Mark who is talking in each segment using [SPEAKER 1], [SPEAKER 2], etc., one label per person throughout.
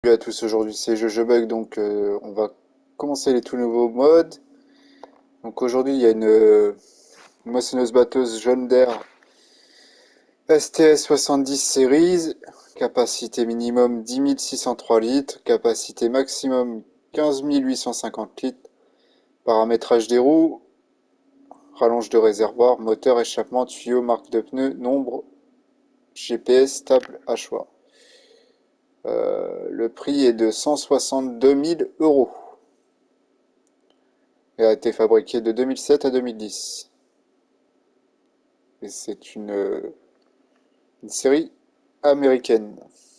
[SPEAKER 1] Salut à tous, aujourd'hui c'est JojoBug, donc on va commencer les tout nouveaux modes. Donc aujourd'hui il y a une moissonneuse-batteuse jaune d'air STS 70 Series, capacité minimum 10 603 litres, capacité maximum 15 850 litres, paramétrage des roues, rallonge de réservoir, moteur, échappement, tuyau, marque de pneus, nombre, GPS, stable à choix. Le prix est de 162 000 euros. Elle a été fabriquée de 2007 à 2010. Et c'est une série américaine.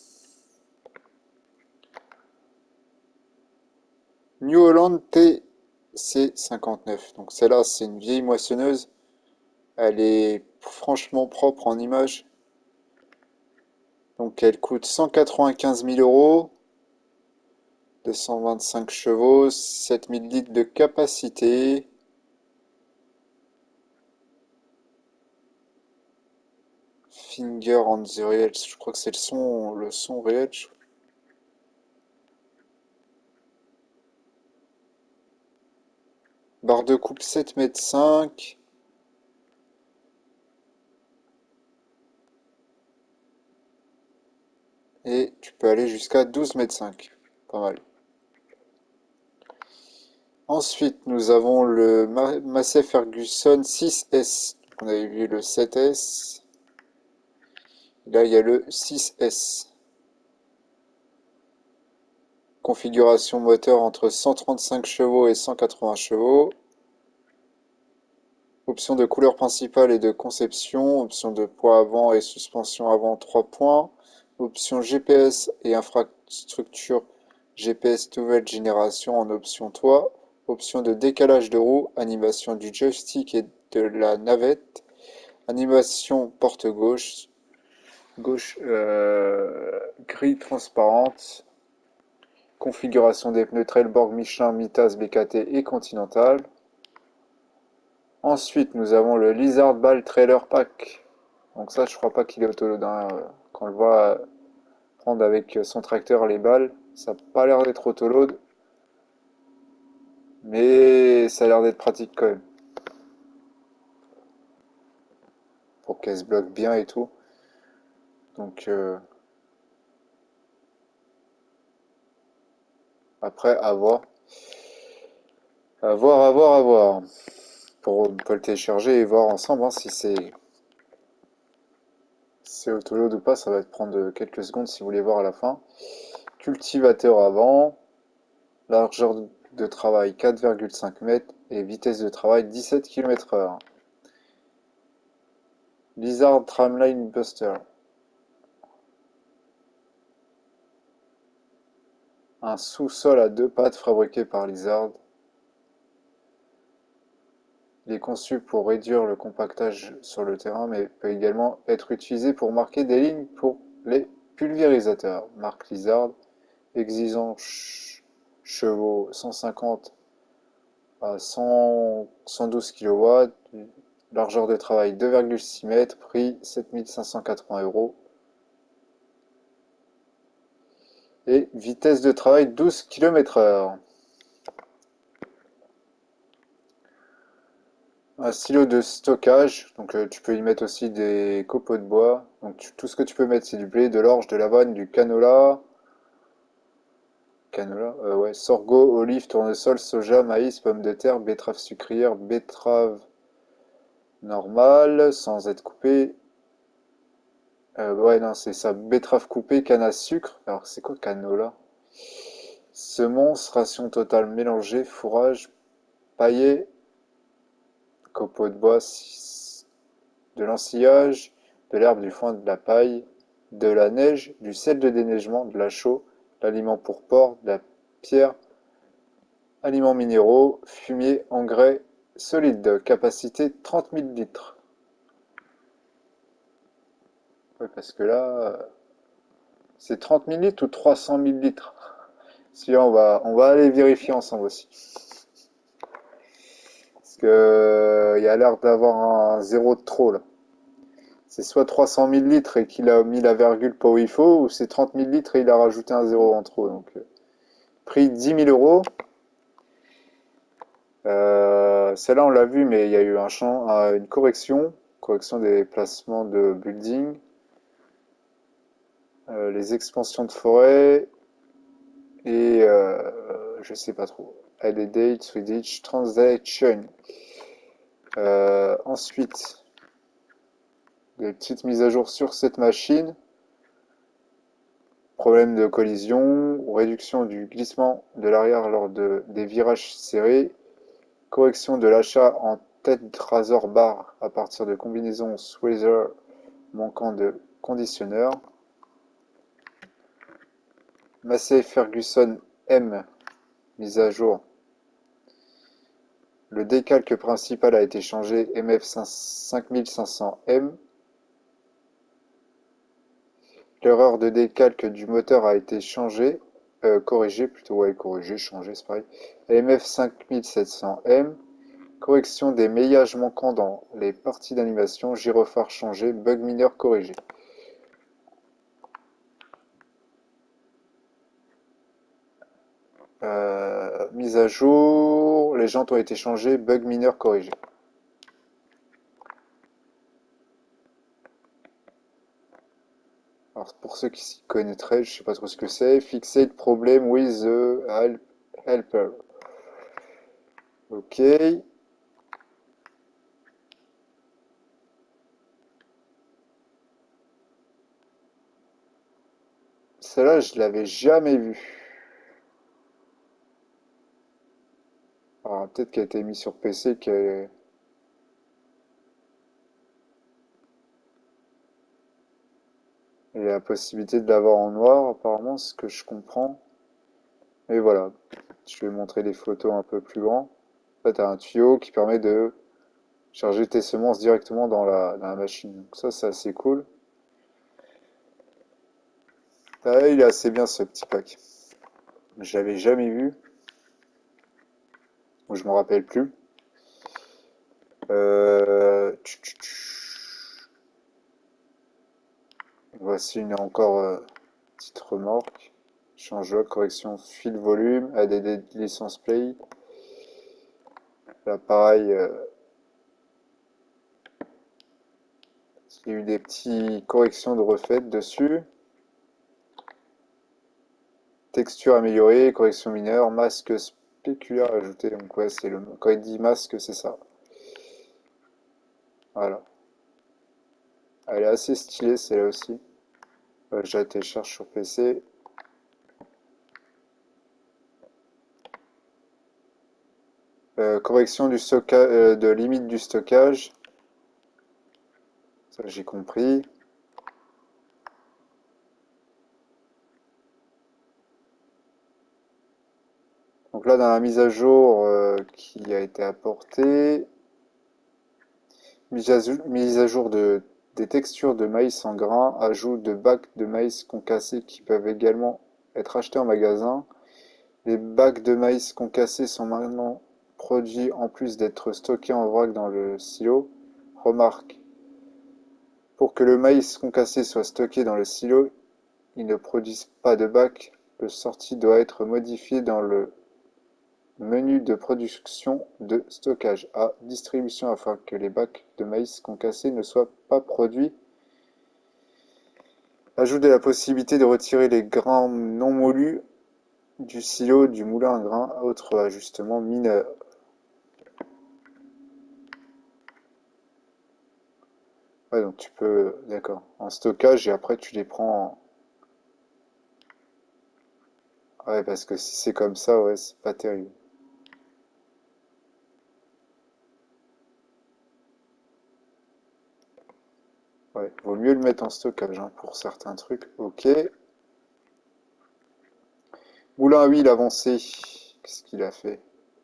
[SPEAKER 1] New Holland TC59. Donc celle-là, c'est une vieille moissonneuse. Elle est franchement propre en image. Donc elle coûte 195 000 euros. 225 chevaux, 7000 litres de capacité. Finger on the Real, je crois que c'est le son réel. Barre de coupe 7,5 m. Et tu peux aller jusqu'à 12,5 m. Pas mal. Ensuite, nous avons le Massey Ferguson 6S. On avait vu le 7S. Là, il y a le 6S. Configuration moteur entre 135 chevaux et 180 chevaux. Option de couleur principale et de conception. Option de poids avant et suspension avant 3 points. Option GPS et infrastructure GPS nouvelle génération en option toit. Option de décalage de roue, animation du joystick et de la navette. Animation porte gauche, grille transparente, configuration des pneus Trailborg, Michelin, Mitas, BKT et Continental. Ensuite, nous avons le Lizard Ball Trailer Pack. Donc ça, je crois pas qu'il est autoload, hein. Quand on le voit prendre avec son tracteur les balles, ça n'a pas l'air d'être autoload, mais ça a l'air d'être pratique quand même, pour qu'elle se bloque bien et tout. Donc après, à voir. À voir, à voir, à voir. On peut le télécharger et voir ensemble, hein, si c'est autoload ou pas. Ça va te prendre quelques secondes si vous voulez voir à la fin. Cultivateur avant, largeur de travail 4,5 m et vitesse de travail 17 km/h. Lizard Tramline Buster. Un sous-sol à deux pattes fabriqué par Lizard. Il est conçu pour réduire le compactage sur le terrain, mais peut également être utilisé pour marquer des lignes pour les pulvérisateurs. Marque Lizard, exigeant chevaux 150 à 112 kW, largeur de travail 2,6 m, prix 7580 euros. Et vitesse de travail 12 km/h. Un silo de stockage, donc tu peux y mettre aussi des copeaux de bois. Donc tout ce que tu peux mettre, c'est du blé, de l'orge, de l'avoine, du canola. Canola, ouais, sorgho, olive, tournesol, soja, maïs, pommes de terre, betterave sucrière, betterave normale, sans être coupée. Ouais, non, c'est ça, betterave coupée, canne à sucre. Alors, c'est quoi canola? Semonces, ration totale mélangée, fourrage, paillé, copeaux de bois, de l'ensillage, de l'herbe, du foin, de la paille, de la neige, du sel de déneigement, de la chaux, l'aliment pour porc, de la pierre, aliments minéraux, fumier, engrais solide, capacité 30 000 litres. Ouais, parce que là, c'est 30 000 litres ou 300 000 litres? Si on va aller vérifier ensemble aussi. Parce que il y a l'air d'avoir un zéro de trop là. C'est soit 300 000 litres et qu'il a mis la virgule pas où il faut, ou c'est 30 000 litres et il a rajouté un zéro en trop. Donc, prix 10 000 euros. Celle-là, on l'a vu, mais il y a eu une correction des placements de building, les expansions de forêt et je sais pas trop. Add date with each transaction. Ensuite, des petites mises à jour sur cette machine. Problème de collision, ou réduction du glissement de l'arrière lors des virages serrés, correction de l'achat en tête Razor Bar à partir de combinaisons Switzer manquant de conditionneur. Massey Ferguson M, mise à jour. Le décalque principal a été changé MF 5500M. L'erreur de décalque du moteur a été corrigée plutôt, ouais, corrigée, changée, c'est pareil. MF 5700M. Correction des maillages manquants dans les parties d'animation, gyrophare changé, bug mineur corrigé. Mise à jour, les jantes ont été changées, bug mineur corrigé. Alors pour ceux qui s'y connaîtraient, je sais pas trop ce que c'est. Fixate problem with the helper. Ok. Celle-là, je l'avais jamais vue. Alors peut-être qu'elle a été mise sur PC, qu'il y a la possibilité de l'avoir en noir, apparemment, ce que je comprends. Et voilà. Je vais montrer des photos un peu plus loin. En fait, tu as un tuyau qui permet de charger tes semences directement dans la machine. Donc ça, c'est assez cool. Ah, il est assez bien ce petit pack. Je l'avais jamais vu. Ou je m'en rappelle plus. Voici une encore petite remorque. Change-log, correction fil volume, ADD licence play. Là pareil, il y a eu des petites corrections de refaites dessus. Texture améliorée, correction mineure, masque spéculaire ajouté. Donc ouais, quand il dit masque, c'est ça. Voilà. Elle est assez stylée celle-là aussi. Je la télécharge sur PC. Correction de limite du stockage. Ça j'ai compris. Donc là dans la mise à jour qui a été apportée, mise à jour des textures de maïs en grains, ajout de bacs de maïs concassés qui peuvent également être achetés en magasin. Les bacs de maïs concassés sont maintenant produits en plus d'être stockés en vrac dans le silo. Remarque, pour que le maïs concassé soit stocké dans le silo, il ne produise pas de bac. Le sortie doit être modifié dans le menu de production de stockage à distribution afin que les bacs de maïs concassés ne soient pas produits. Ajoutez la possibilité de retirer les grains non moulus du silo du moulin à grains. Autre ajustement mineur. Ouais, donc tu peux, d'accord, en stockage et après tu les prends Ouais, parce que si c'est comme ça, ouais, c'est pas terrible. Ouais, vaut mieux le mettre en stockage hein, pour certains trucs. Ok. Moulin à huile avancé. Qu'est-ce qu'il a fait?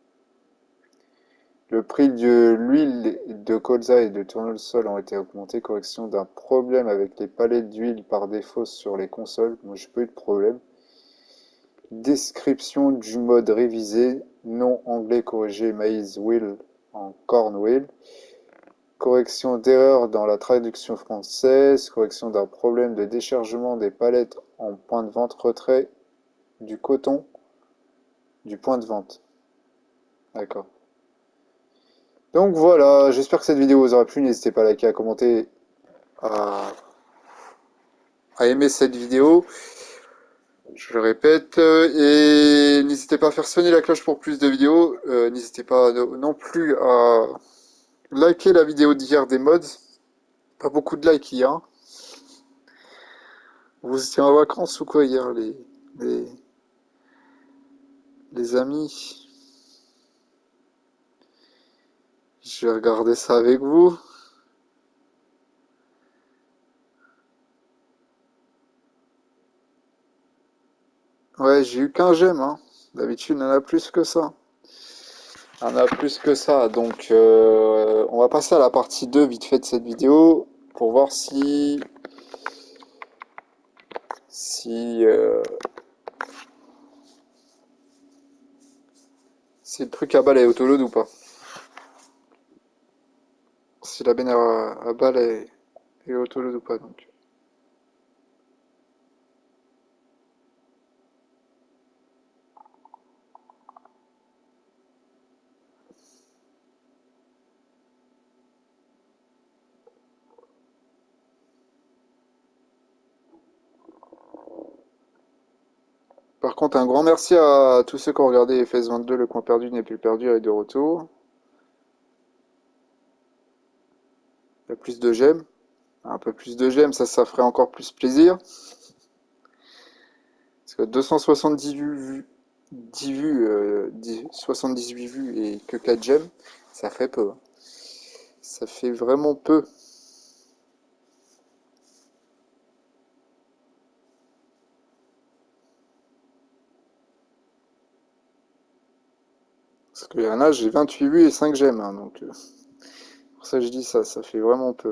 [SPEAKER 1] Le prix de l'huile de colza et de tournesol ont été augmentés. Correction d'un problème avec les palettes d'huile par défaut sur les consoles. Moi, j'ai pas eu de problème. Description du mode révisé. Nom anglais corrigé. Maize wheel en corn wheel. correction d'erreur dans la traduction française, correction d'un problème de déchargement des palettes en point de vente, retrait du coton du point de vente. D'accord. Donc voilà, j'espère que cette vidéo vous aura plu. N'hésitez pas à liker, à commenter, à, à aimer cette vidéo. Je le répète. Et n'hésitez pas à faire sonner la cloche pour plus de vidéos. N'hésitez pas non plus à liker la vidéo d'hier des mods. Pas beaucoup de likes hier, hein. Vous étiez en vacances ou quoi hier, les, les amis? Je vais regarder ça avec vous. Ouais, j'ai eu qu'un j'aime, hein. D'habitude, il y en a plus que ça. Il y en a plus que ça. Donc, on va passer à la partie 2 vite fait de cette vidéo pour voir si, si le truc à balle est autoload ou pas. Si la benne à balle est autoload ou pas. Donc. Par contre, un grand merci à tous ceux qui ont regardé FS22, le coin perdu n'est plus perdu, est de retour. Il y a plus de j'aime. Un peu plus de j'aime, ça ferait encore plus plaisir. Parce que 278 vues, 78 vues et que 4 j'aime, ça fait peu. Ça fait vraiment peu. Parce qu'il y en a, j'ai 28 vues et 5 j'aime, hein, donc pour ça je dis ça, ça fait vraiment peu.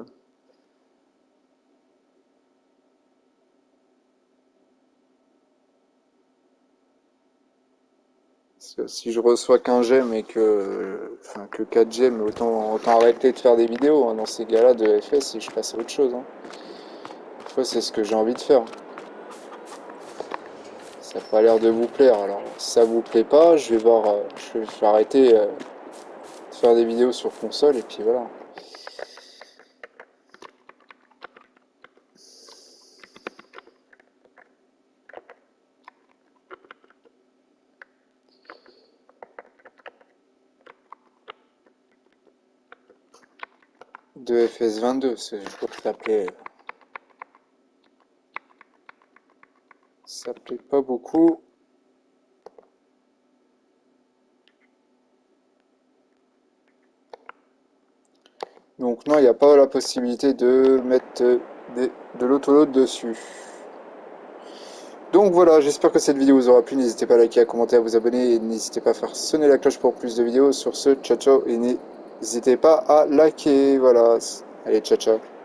[SPEAKER 1] Parce que si je reçois qu'un j'aime et enfin, que 4 j'aime, autant arrêter de faire des vidéos, hein, dans ces cas-là de FS et je passe à autre chose, hein. Des fois, c'est ce que j'ai envie de faire. Ça n'a pas l'air de vous plaire, alors si ça vous plaît pas, je vais voir, je vais arrêter de faire des vidéos sur console et puis voilà. De FS22, je crois que ça plaît pas beaucoup. Donc non, il n'y a pas la possibilité de mettre de l'autoload dessus. Donc voilà, j'espère que cette vidéo vous aura plu. N'hésitez pas à liker, à commenter, à vous abonner et n'hésitez pas à faire sonner la cloche pour plus de vidéos. Sur ce, ciao ciao et n'hésitez pas à liker. Voilà, allez, ciao ciao.